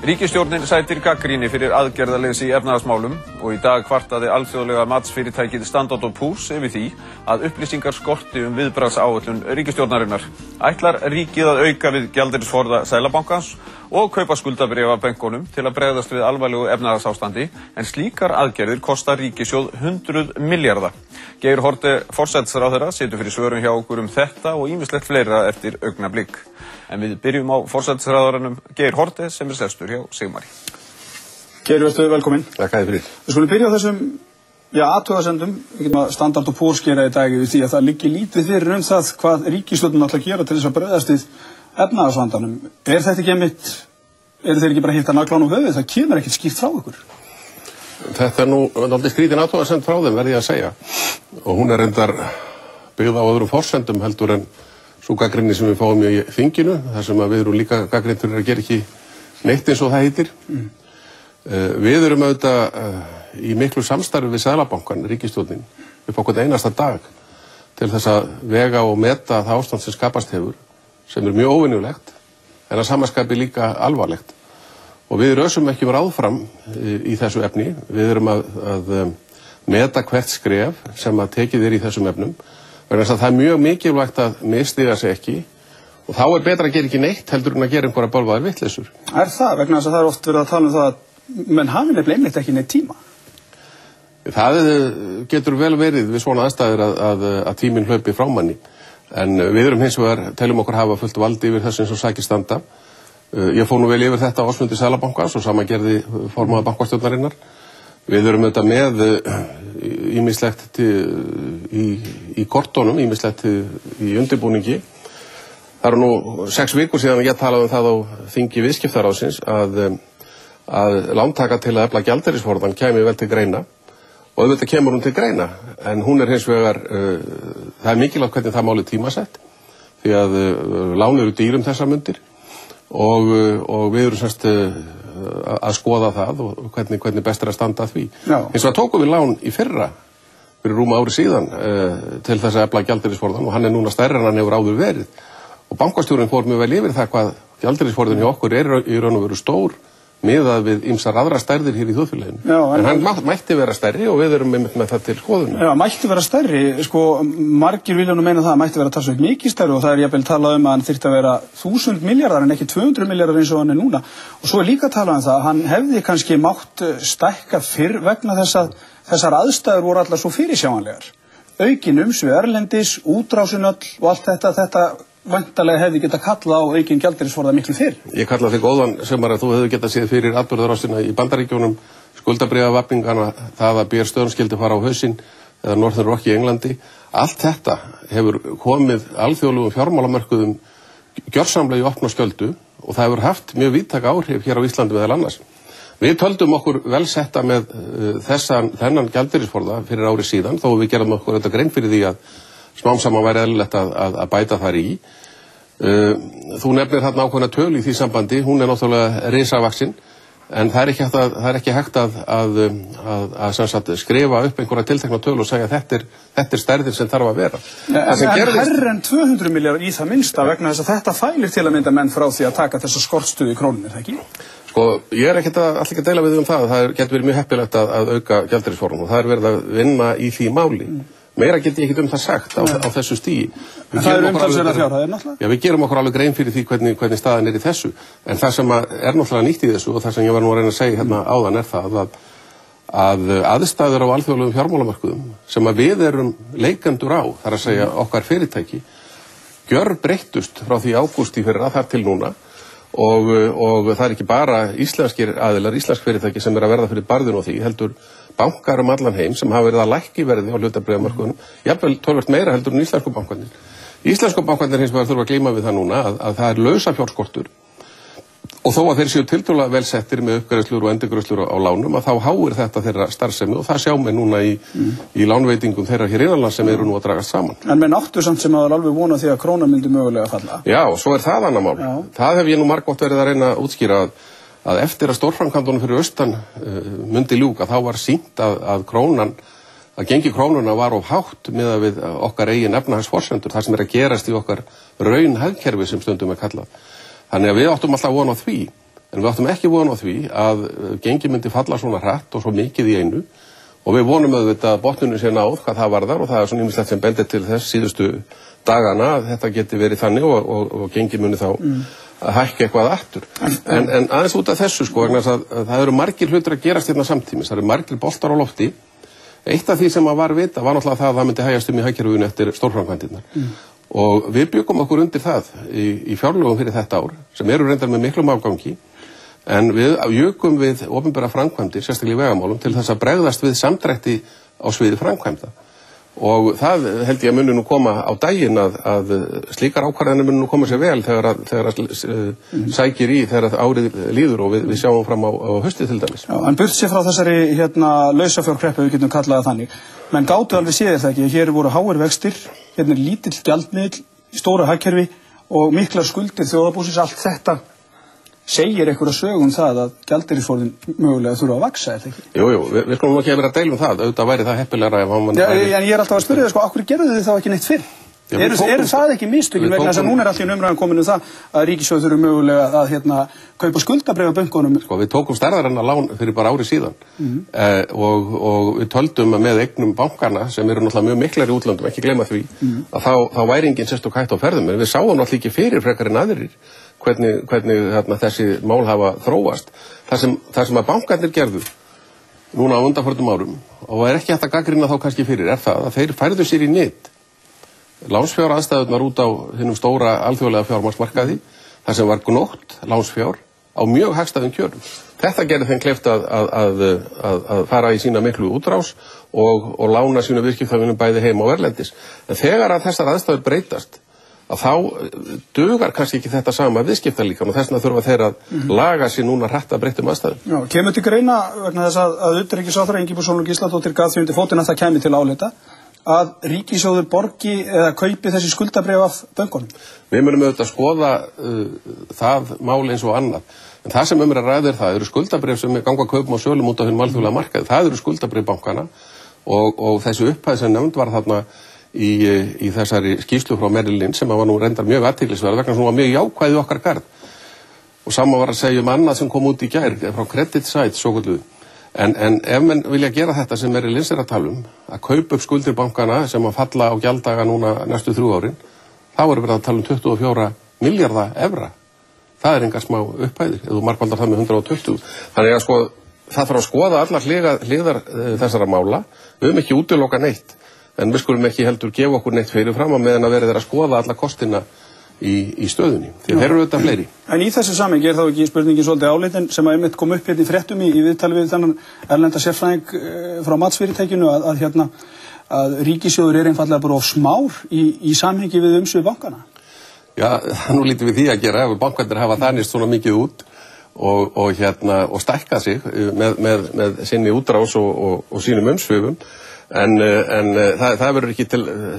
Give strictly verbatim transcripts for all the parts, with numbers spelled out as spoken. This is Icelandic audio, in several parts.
Ríkisstjórnin sætir gagnrýni fyrir aðgerðaleysi í efnahagsmálum og í dag kvartaði alþjóðlega matsfyrirtækið Standard and Poor's yfir því að upplýsingar skorti um viðbragðsáætlun ríkisstjórnarinnar. Ætlar ríkið að auka við gjaldeyrisforða Seðlabankans og kaupa skuldabréf af bönkunum til að bregðast við alvarlegu efnahagsástandi, en slíkar aðgerðir kosta ríkissjóð hundruð milljarða. Geir Haarde forsætisráðherra situr fyrir svörum hjá okkur um þetta og ýmislegt fleira eftir augnablik. En við byrjum á forsætisráðherranum Geir Haarde sem er sestur hjá Sigmari. Geir, verður velkominn. Takk fyrir. Við skulum byrja á þessum já, athugasemdum. Við getum að Standard and Poor's gera í dag yfir því að það liggi lítið fyrir um það hvað ríkisstjórnin ætlar að gera til þess að bregðast við efnahagsvandanum. Er þetta ekki einmitt, eru þeir ekki bara hitt að nagla á höfuðið? Það kemur ekkert skýrt frá ykkur. Þetta er nú aldrei skrítin athugasemd frá þeim, verð ég að segja. Og hún er reyndar byggð á öðrum forsendum heldur en sú gagnrýni sem við fáum í þinginu, þar sem við erum líka gagnrýnt fyrir að gera ekki neitt eins og það heitir. Mm. Uh, við erum auðvitað uh, í miklu samstarfi við Seðlabankann, ríkisstjórnin, upp á hvern einasta dag til þess að vega og meta það ástand sem skapast hefur, sem er mjög óvenjulegt, en að samaskapi líka alvarlegt. Og við rösum ekki um ráðfram í, í þessu efni. Við erum að, að um, meta hvert skref sem að tekið er í þessum efnum. Vegna þess að það er mjög mikilvægt að misstiga sig ekki og þá er betra að gera ekki neitt heldur en að gera einhverja bölvaðar vitleysurur. Er það? Vegna þess að það er oft verið að tala um það að menn hafi nefnilega einmitt ekki neitt tíma. Það getur vel verið við svona aðstæður að, að, að tíminn hlaupi frá manni. En við erum hins vegar, teljum okkur hafa fullt valdi yfir þessu eins og sækir standa. Ég fór nú vel yfir þetta á ársfundi Seðlabankans og sama gerði formaður bankastjórnarinnar. Við erum auðvitað með ýmislegt í, í kortunum, ýmislegt í undirbúningi. Það eru nú sex vikur síðan ég talaði um það á þingi viðskiptaráðsins að, að lántaka til að efla gjaldeyrisforðann kæmi vel til greina og auðvitað kemur hún til greina. En hún er hins vegar, uh, það er mikilvægt hvernig það máli tímasett því að uh, lán eru dýrum þessar mundir og, uh, og við erum semst uh, að skoða það og hvernig, hvernig best er að standa að því. Já. Hins vegar tókum við lán í fyrra fyrir rúma ári síðan uh, til þess að efla gjaldeyrisforðann og hann er núna stærri en hann hefur áður verið. Og bankastjórinn fór mjög vel yfir það hvað gjaldeyrisforðinn hjá okkur er í raun og veru stór miðað við ýmsar aðra stærðir hér í þjóðfélaginu. Já, en, en hann mætti vera stærri og við erum með, með það til skoðunar. Já, mætti vera stærri. Sko, margir vilja nú meina það að mætti vera talsveit mikið stærri og það er jafnvel talað um að hann þyrfti að vera þúsund milljarðar en ekki tvö hundruð milljarðar eins og hann er núna. Og svo er líka talað um það að hann hefði kannski mátt stækka fyrr vegna þess að þessar aðstæður voru allar svo fyrirsjáanlegar. Aukin umsvif erlendis, útrásin öll og allt þetta, þetta væntanlega hefði geta kallað á aukin gjaldeyrisforða miklu fyrr. Ég kalla þig góðan sem að þú hefði getað séð fyrir atburðarásina í Bandaríkjunum, skuldabréfavafningana, það að B R Stearns skyldi fara á hausinn eða Northern Rock í Englandi. Allt þetta hefur komið alþjóðlegum fjármálamörkuðum gjörsamlega í opna skjöldu og það hefur haft mjög víðtæk áhrif hér á Íslandi meðal annars. Við töldum okkur vel setta með uh, þessan, þennan gjaldeyrisforða fyrir ári síðan, þó við gerðum okkur þetta grein fyrir því að smám saman væri eðlilegt að, að, að bæta þar í. Uh, þú nefnir þarna ákveðna tölu í því sambandi, hún er náttúrulega risavaxin, en það er ekki hægt að, það er ekki hægt að, að, að, að, að skrifa upp einhverja tiltekna tölu og segja að þetta er, þetta er stærðin sem þarf að vera. Ja, en það er herra en tvö hundruð milljarðar í það minnsta vegna þess að þetta fælir til að mynda menn frá því að taka þessa skortstöðu í krónunni, það ekki? Sko, ég er ekkert að, allir ekki að deila við um það, það getur verið mjög heppilegt að, að auka gjaldeyrisforðann og það er verið að vinna í því máli. Mm. Meira get ég ekkert um það sagt á, á þessu stígi. En það er umtalsverðar fjárhæðir náttúrulega? Já, við gerum okkur alveg grein fyrir því hvernig, hvernig staðan er í þessu. En það sem er náttúrulega nýtt í þessu og það sem ég var nú að reyna að segja hérna áðan er það að, að aðstæður á alþjóðlegum fjármálamörkuðum sem að við erum leikendur á, þar að segja okkar fyrirtæki, gjörbreyttust frá því ágúst í fyrra þar til núna og, og það er ekki bara íslenskir aðilar, íslensk fyrirtæki sem er að verða fyrir barðinu á því, heldur bankar um allan heim sem hafa verið að lækka í verði á hlutabréfamarkaðnum, jafnvel töluvert meira heldur en íslensku bankarnir. Íslensku bankarnir hins vegar þurfa að glíma við það núna að, að það er lausafjárskortur og þó að þeir séu tiltölulega vel settir með uppgreiðslur og endurgreiðslur á lánum að þá háir þetta þeirra starfsemi og það sjá mig núna í, mm. í lánveitingum þeirra hér innanlands sem eru nú að dragast saman. En menn áttu samt sem að það er alveg vonað því að krónan myndi mögulega falla. Já, og svo er það annað mál. Já. Það hef ég nú margótt verið að reyna að útskýra að að eftir að stórframkvæmdunum fyrir austan uh, myndi ljúka, þá var sýnt að, að krónan, að gengi krónuna var of hátt miðað við okkar eigin efnahagsforsendur, það sem er að gerast í okkar raunhagkerfi sem stundum er kallað. Þannig að við áttum alltaf von á því en við áttum ekki von á því að gengi myndi falla svona hratt og svo mikið í einu og við vonum auðvitað að botninu sé náð hvað það varðar og það er svona ýmislegt sem bendir til þess síðustu dagana að þetta geti verið þannig og, og, og gengi muni þá mm. að hækka eitthvað aftur. En, en aðeins út af þessu sko, vegna að, að það eru margir hlutir að gerast hérna samtímis, það eru margir boltar á lofti. Eitt af því sem að var vita var náttúrulega það að það myndi hægjast um í hagkerfinu eftir stórframkvæmdirnar. Mm. Og við byggum okkur undir það í, í fjárlögum fyrir þetta ár, sem eru reyndar með miklum afgangi, en við jökum við opinbera framkvæmdir, sérstaklega í vegamálum, til þess að bregðast við samdrætti á sviði framkvæmda. Og það held ég að muni nú koma á daginn að, að slíkar ákvarðanir muni nú koma sér vel þegar að, þegar að mm. sækir í þegar árið líður og við, við sjáum fram á, á haustið til dæmis. Já, en burt sér frá þessari hérna lausafjárkreppu, við getum kallaða þannig, menn gátu alveg séð það ekki, hér voru háir vextir, hérna er lítill gjaldmiðill, stóra hagkerfi og miklar skuldir þjóðarbúsins, allt þetta segir einhverja sögum það að gjaldeyrisforðinn mögulega þurfa að vaksa, er það ekki? Jú, jú, við, við skulum ekki að vera að deila um það, auðvitað væri það heppilegra ef hann... Já, væri... en ég er alltaf að spyrja það, sko, okkur gerðu þið þá ekki neitt fyrr? Já, eru, tókum, eru það ekki mistökin vegna þess að núna er allir umræðan komin um það að ríkissjóður þurfa mögulega að hérna, kaupa skuldabréf á bönkunum? Sko, við tókum stærðarinnar lán fyrir bara ári síðan mm-hmm. eh, og, og við töldum að með eignum bankana sem eru náttúrulega mjög miklar í útlöndum, ekki gleyma því, mm-hmm. að þá, þá væri enginn sérstök hægt á ferðum, en við sáum náttúrulega ekki fyrir frekar en aðrir hvernig, hvernig hérna, þessi mál hafa þróast. Það sem, það sem að bankarnir gerðu núna á undanförnum árum og er ekki hægt að gagnrýna þá kannski fyrir er það að þeir færðu sér í nyt lánsfjáraðstæðurnar út á hinnum stóra alþjóðlega fjármagnsmarkaði þar sem var gnótt lánsfjár á mjög hagstæðum kjörum. Þetta gerði þeim kleift að, að, að, að, að fara í sína miklu útrás og, og lána sínu viðskiptavinum bæði heima og erlendis. En þegar að þessar aðstæður breytast að þá dugar kannski ekki þetta sama viðskiptalíkan og þess vegna þurfa þeir að mm-hmm. laga sér núna hratt að breyttum aðstæðum. Já, kemur til greina vegna þess að, að utanríkisráðherra Ingibjörg Sólrún Gísladóttir gaf því undir fótinn að það kæmi til álita að ríkissjóður borgi eða kaupi þessi skuldabréf af bönkunum? Við munum auðvitað skoða uh, það mál eins og annað. En það sem um er að ræða er það eru skuldabréf sem ganga kaupum og sölum út á hinn alþjóðlega markaði. Það eru skuldabréf bankana og, og þessi upphæð sem nefnd var þarna í, í þessari skýrslu frá Merrill Lynch sem var nú reyndar mjög athyglisverð vegna sem var mjög jákvæð í okkar garð. Og sama var að segja um annað sem kom út í gær frá Credit Site, svo kalluð. En, en ef menn vilja gera þetta sem Merrill Lynch er að tala um, að kaupa upp skuldir bankana sem að falla á gjalddaga núna næstu þrjú árin, þá erum við að tala um tuttugu og fjóra milljarða evra. Það er enga smá upphæðir, ef þú markvaldar það með hundrað og tuttugu. Þannig að sko, það þarf að skoða allar hliðar, hliðar þessara mála, við höfum ekki útiloka neitt, en við skulum ekki heldur gefa okkur neitt fyrir fram að meðan að verið er að skoða alla kostina í, í stöðunni, því þeir eru auðvitað fleiri. En í þessu samhengi er þá ekki spurningin svolítið áleitin sem að einmitt kom upp hérna í fréttum í, í viðtali við þennan erlenda sérfræðing frá matsfyrirtækinu að, að, hérna, að ríkissjóður er einfallega bara of smár í, í samhengi við umsvið bankana? Já, nú lítum við því að gera ef bankarnir hafa þanist svona mikið út og, og, hérna, og stækka sig með, með, með sinni útrás og, og, og sínum umsvifum. En, en það, það verður ekki til,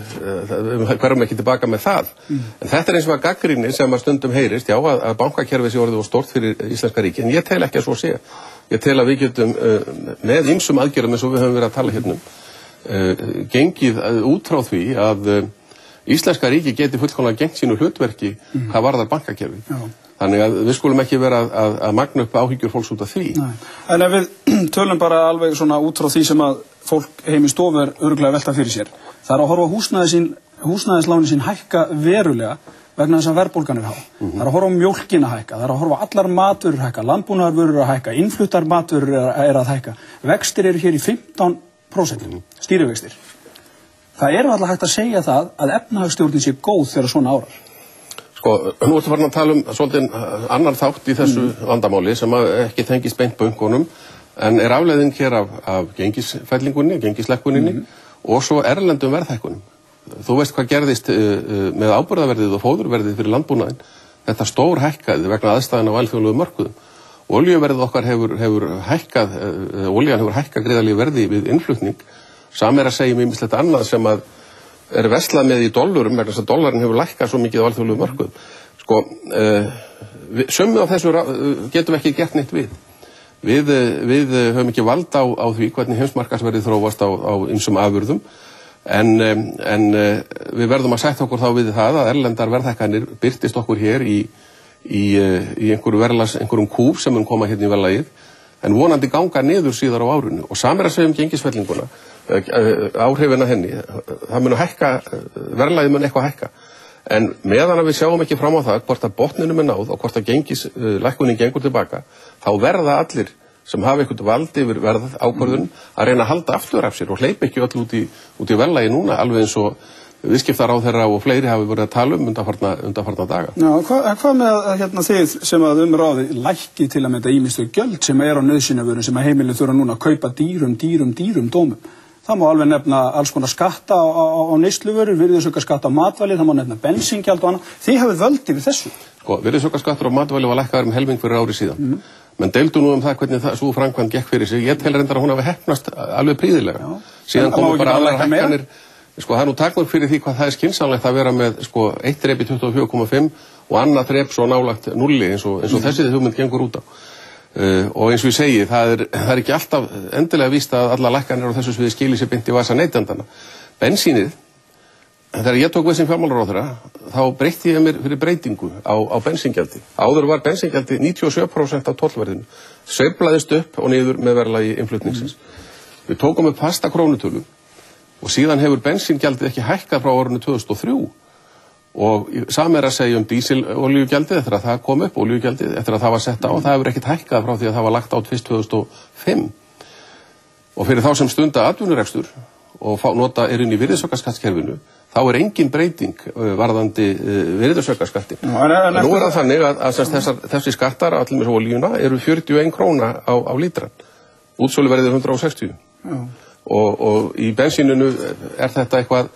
við hverjum ekki tilbaka með það. Mm. En þetta er eins og að gagnrýni sem að stundum heyrist, já, að, að bankakerfið sé orðið og stórt fyrir íslenska ríki, en ég tel ekki að svo sé. Ég tel að við getum uh, með ýmsum aðgerðum eins og við höfum verið að tala hérna um, uh, gengið út frá því að uh, íslenska ríki geti fullkomlega gengt sínu hlutverki mm. hvað varðar bankakerfið. Já. Þannig að við skulum ekki vera að, að magna upp áhyggjur fólks út af því. Nei. En ef við tölum bara alveg svona út frá því sem að fólk heim í stofu er örugglega velta fyrir sér. Það er að horfa húsnæði sín, húsnæðislánin sín hækka verulega vegna þess að verðbólgan er há. Mm-hmm. Það er að horfa mjólkin að hækka, það er að horfa allar matvörur að hækka, landbúnaðarvörur að hækka, innfluttar matvörur er, er að hækka. Vextir eru hér í fimmtán prósent, mm-hmm. stýrivextir. Það er alltaf hægt að segja það að efnahagsstjórnin sé góð þegar svona árar. Sko, nú ertu farin að tala um svolítið annar þátt í þessu mm. vandamáli sem ekki tengist beint bönkunum en er afleiðing hér af, af gengisfellingunni, gengislekkuninni mm. og svo erlendum verðhækkunum. Þú veist hvað gerðist uh, með áburðarverðið og fóðurverðið fyrir landbúnaðinn. Þetta stór hækkaði vegna aðstæðan á alþjóðlegum mörkuðum. Olíuverðið okkar hefur, hefur hækkað, uh, olían hefur hækkað gríðarlegu verði við innflutning. Sam er að segja um ýmislegt annað sem að er verslað með í dollurum vegna þess að dollarin hefur lækkað svo mikið á alþjóðlegum mörkuðum. Sko, uh, sömu af þessu uh, getum við ekki gert neitt við. Við, við höfum ekki vald á, á því hvernig heimsmarkaðsverðið þróast á, á ýmsum afurðum en, en við verðum að sætta okkur þá við það að erlendar verðhækkanir birtist okkur hér í, í, í einhverju verðlags, einhverjum kúf sem mun koma hérna í verðlagið, en vonandi ganga niður síðar á árinu. Og samir að segja um gengisfellinguna, áhrifina henni, það mun hækka, verðlagið mun eitthvað hækka. En meðan að við sjáum ekki fram á það hvort að botninum er náð og hvort að gengislækkunin gengur tilbaka, þá verða allir sem hafa eitthvað vald yfir verð ákvörðun að reyna að halda aftur af sér og hleypa ekki öll út í, út í verðlagi núna, alveg eins og viðskiptaráðherra og fleiri hafi verið að tala um undanfarna, undanfarna daga. Já, hvað, hvað með hérna, þið sem að umráði lækki til að mynda ýmislegu gjöld sem er á nauðsynjavörum sem að heimilin þurfa núna að kaupa dýrum, dýrum, dýrum dómum? Það má alveg nefna alls konar skatta á, á, á neysluvörur, virðisaukaskatt á matvæli, það má nefna bensíngjald og annað. Þið hafið völd yfir þessu. Sko, virðisaukaskattur á matvæli var lækkaður um helming fyrir ári síðan. Mm. Menn deildu nú um það hvernig það, svo framkvæmd gekk fyrir sig. Ég tel reyndar að hún hafi heppnast alveg prýðilega. Já. Síðan komu bara aðrar hækkanir. Sko, það er nú takmörk fyrir því hvað það er skynsamlegt að vera með sko, eitt þrep í tuttugu og fjögur komma fimm og annað þrep svo nálagt nulli eins og, eins og mm. þessi hugmynd gengur út á. Uh, og eins og ég segi, það er, það er ekki alltaf endilega víst að alla lækkanir á þessu sviði skili sér beint í vasa neytendana. Bensínið, þegar ég tók við sem fjármálaráðherra, þá breytti ég mér fyrir breytingu á, á bensíngjaldi. Áður var bensíngjaldi níutíu og sjö prósent af tollverðinu. Sveiflaðist upp og niður með verðlagi innflutningsins. Mm. Við tókum upp fasta krónutölu og síðan hefur bensíngjaldið ekki hækkað frá árinu tvö þúsund og þrjú. Og sami er að segja um dísilolíugjaldið eftir að það kom upp, olíugjaldið eftir að það var sett á, og það hefur ekkert hækkað frá því að það var lagt á fyrst tvö þúsund og fimm. Og fyrir þá sem stunda atvinnurekstur og fá, nota er inn í virðisaukaskattskerfinu, þá er engin breyting uh, varðandi uh, virðisaukaskatti. En nú er það þannig að, að, að þessar, þessi skattar, allir með olíuna, eru fjörutíu og ein króna á, á lítran. Útsöluverðið hundrað og sextíu. Og, og í bensíninu er þetta eitthvað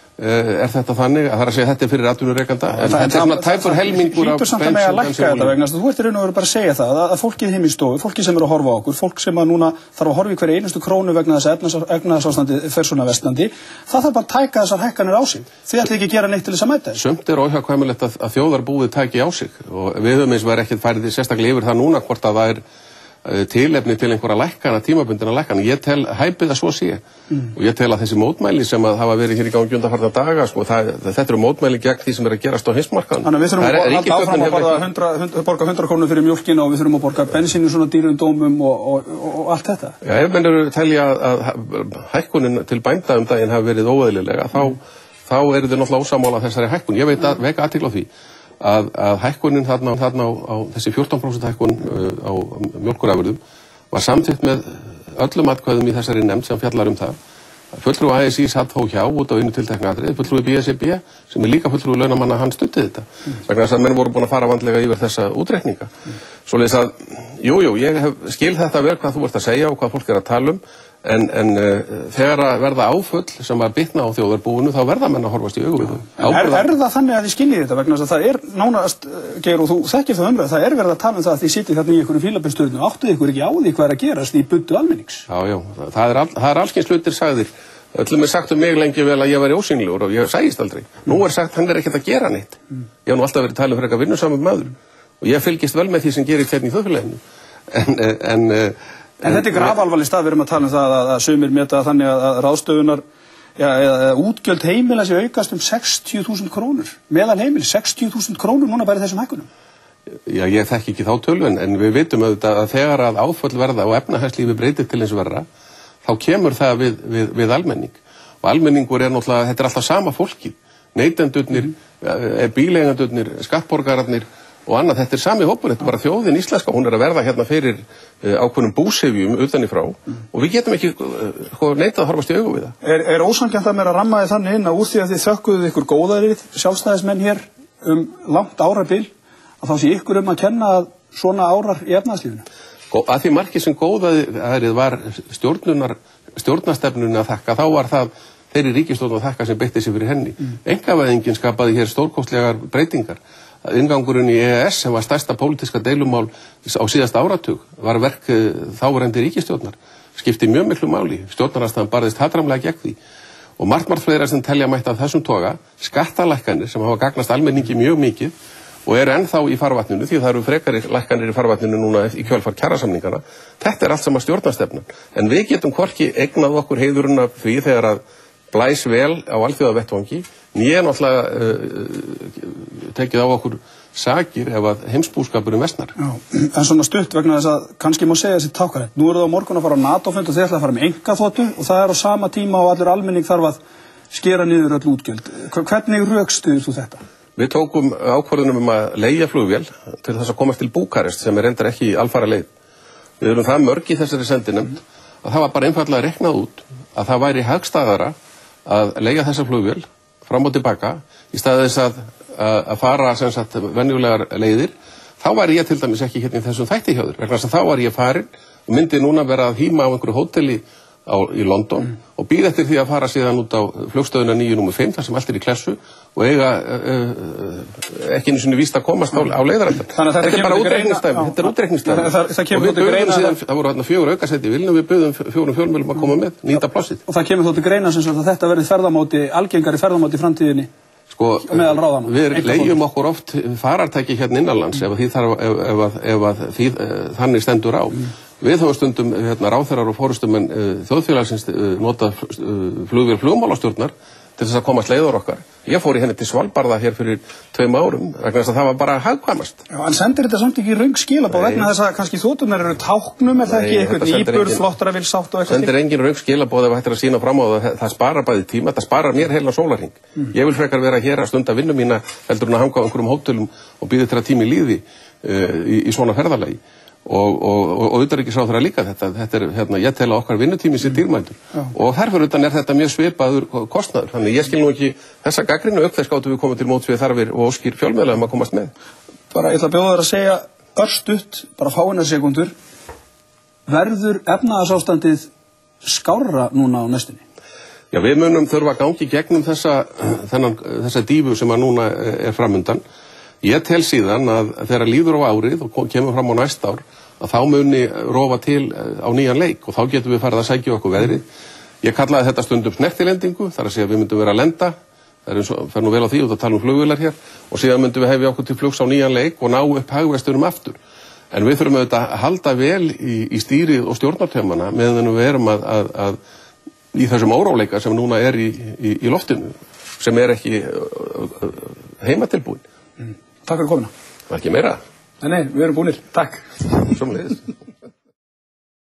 er þetta þannig að það er að segja að þetta er fyrir atvinnurekanda, en þetta er svona tæpur helmingur af bensín. Þú ert í raun og veru bara að segja það að fólkið heim í stofu, fólkið sem eru að horfa á okkur, fólk sem að núna þarf að horfa í hverja einustu krónu vegna þess að efnahagsástandið fer svona versnandi, það þarf bara að tæka þessar hækkanir á sig. Þið ætlið ekki að gera neitt til þess að mæta þessu. Sumt er óhjákvæmilegt að, að þjóðarbúið tæki á sig og við höfum eins og er ekkert farið sérstaklega yfir það núna hvort að það er tilefni til einhverja lækkana, tímabundina lækkana. Ég tel hæpið að svo sé. Mm. Og ég tel að þessi mótmæli sem að hafa verið hér í gangi undanfarna daga, sko, það, þetta eru mótmæli gegn því sem er að gerast á heimsmarkaðnum. Þannig að við þurfum að halda áfram að borga hundrað, borga hundrað krónur fyrir mjólkina og við þurfum að borga bensínu svona dýrum dómum og, og, og, og allt þetta. Já, ef menn eru telja að, að hækkunin til bænda um daginn hafi verið óeðlilega, þá, mm. þá eru þau náttúrulega ósammála þessari hækkun. Ég veit að veka athygli á því að, að hækkunin þarna, þarna á, á þessi fjórtán prósent hækkun uh, á mjólkurafurðum var samþykkt með öllum atkvæðum í þessari nefnd sem fjallar um það. Fulltrúi A S í satt þó hjá út á einu tiltekna atriði, fulltrúi B S R B sem er líka fulltrúi launamanna, hann stutti þetta. Mm. Vegna þess að menn voru búin að fara vandlega yfir þessa útreikninga. Mm. Svoleiðis að, jú, jú, ég hef skil þetta vel hvað þú ert að segja og hvað fólk er að tala um, en, en uh, þegar að verða áföll sem að bitna á þjóðarbúinu, þá verða menn að horfast í augu við þau. Er, er það þannig að þið skiljið þetta vegna þess að það er nánast, Geir, og þú þekkir það umræð, það er verið að tala um það að þið sitið þarna í einhverju fílabeinsturnu og áttuð ykkur ekki á því hvað er að gerast í buddu almennings? Já, já, það er, all, það er allskyns hlutir sagðir. Öllum er sagt um mig lengi vel að ég væri ósýnilegur og ég sægist aldrei. Nú er sagt hann er ekkert að gera neitt. Ég hef nú alltaf verið talið fyrir eitthvað vinnusamur maður og ég fylgist vel með því sem gerir hérna í þjóðfélaginu. En, en, en þetta er grafalvarleg stað, við erum að tala um það að, að sumir meta þannig að, að ráðstöfunar, ja, eða útgjöld heimila sé aukast um sextíu þúsund krónur. Meðal heimil, sextíu þúsund krónur núna bara í þessum hækkunum. Já, ég þekki ekki þá tölu, en við vitum auðvitað að þegar að áföll verða og efnahagslífi breytir til eins verra, þá kemur það við, við, við almenning. Og almenningur er náttúrulega, þetta er alltaf sama fólki. Neytendurnir, mm. bíleigendurnir, skattborgararnir og annað. Þetta er sami hópur, þetta er bara þjóðin íslenska. Hún er að verða hérna fyrir uh, ákveðnum búsifjum utan í frá. Mm. Og við getum ekki uh, neitað að horfast í augu við það. Er, er ósanngjarnt að mér að ramma þið þannig inn að úr því að þið þökkuðu ykkur góðærið, sjálfstæðismenn hér, um langt árabil, að þá sé ykkur um að kenna svona árar í efnahagslífinu? Að því markið sem góðærið var stjórnunar, stjórnastefnunni að þakka, þá var það þeirri ríkisstjórn að þakka sem beitti sig fyrir henni. Mm. Einkavæðingin skapaði hér stórkostlegar breytingar. Inngangurinn í E E S sem var stærsta pólitíska deilumál á síðasta áratug var verk þáverandi ríkisstjórnar. Skipti mjög miklu máli. Stjórnarandstaðan barðist hatramlega gegn því. Og margt margt fleira sem telja mætti af þessum toga, skattalækkanir sem hafa gagnast almenningi mjög mikið og eru ennþá í farvatninu, því það eru frekari lækkanir í farvatninu núna í kjölfar kjarasamningana. Þetta er allt saman stjórnarstefnan. En við getum hvorki eignað okkur heiðurinn af því þegar að blæs vel á alþjóðavettvangi, né náttúrulega uh, tekið á okkur sakir ef að heimsbúskapurinn versnar. Já, en svona stutt vegna þess að kannski má segja þessi tákkarætt. Nú eru það á morgun að fara á NATO-fund og þeir ætla að fara með einkaþotu og það er á sama tíma og allir almenning þarf að skera niður öll útgjöld. Hvernig rökstuðir þú þetta? Við tókum ákvörðunum um að leigja flugvél til þess að komast til Búkarest sem er reyndar ekki alfara leið. Við erum það mörg í þessari sendinefnd að það var bara einfaldlega reiknað út að það væri hagstæðara að leigja þessa flugvél fram og tilbaka í staði þess að, að, að fara sem sagt venjulegar leiðir. Þá var ég til dæmis ekki hérna í þessum þætti hjá þér, vegna þess að þá var ég farin og myndi núna vera að híma á einhverju hóteli á, í London mm. og býða eftir því að fara síðan út á flugstöðuna níu númer fimm þar sem allt er í klessu og eiga uh, ekki einu sinni víst að komast á, á leiðarandan. Þetta er bara útreikningsdæmi, þetta er útreikningsdæmi. Það, það, og við buðum síðan, það voru hérna fjögur aukasæti í Vilnius, við buðum fjórum fjölmiðlum að koma með, nýta plássið. Og það kemur þó til greina sem sagt að þetta verði ferðamáti, algengari ferðamáti í framtíðinni. Sko, við leigjum okkur oft farartæki hérna innanlands ef, ef, ef, ef, ef því, þannig stendur á. Mm. Við höfum stundum hérna, ráðherrar og fórustumenn uh, þjóðfélagsins uh, nota uh, flugvél flugmálastjórnar til þess að komast leiður okkar. Ég fór í henni til Svalbarða hér fyrir tveim árum vegna þess að það var bara hagkvæmast. Já, en sendir þetta samt ekki röng skilaboð vegna þess að kannski þoturnar eru táknum, er það ekki eitthvað íburð, flottara vil sátt og eitthvað? Sendir engin röng skilaboð ef hættir að sína fram á það, það sparar bæði tíma, það sparar mér heila sólarhring. Mm. Ég vil frekar vera hér að stunda vinnu mína heldur en að hanga á einhverjum hótelum og býða til að tími líði uh, í, í svona ferðalagi. Og, og, og, og utanríkisráðherra líka þetta, þetta er, hérna, ég tel að okkar vinnutími sér dýrmætur mm. og þarfur utan er þetta mjög svipaður kostnaður, þannig ég skil nú ekki þessa gagnrýnu auk þess gátum við komið til móts við þarfir og óskir fjölmiðla um að komast með. Bara ég ætla að bjóða þér að segja örstutt, bara fáeinar sekúndur, verður efnahagsástandið skárra núna á næstunni? Já, við munum þurfa að gangi gegnum þessa, þennan, þessa dífu sem að núna er framundan. Ég tel síðan að þegar líður á árið og kemur fram á næsta ár að þá muni rofa til á nýjan leik og þá getum við farið að sækja okkur veðrið. Ég kallaði þetta stundum snertilendingu, þar að segja að við myndum vera að lenda, það er eins og fer nú vel á því út að tala um flugvélar hér og síðan myndum við hefja okkur til flugs á nýjan leik og ná upp hagvextinum aftur. En við þurfum auðvitað að halda vel í, í stýrið og stjórnartömmana meðan við erum að, að, að í þessum óróleika sem núna er í, í, í loftinu, sem er ekki heimatilbúin. Mm. Takk fyrir komuna. Var ekki meira? Nei, nei, við erum búinir. Takk. Sömuleiðis.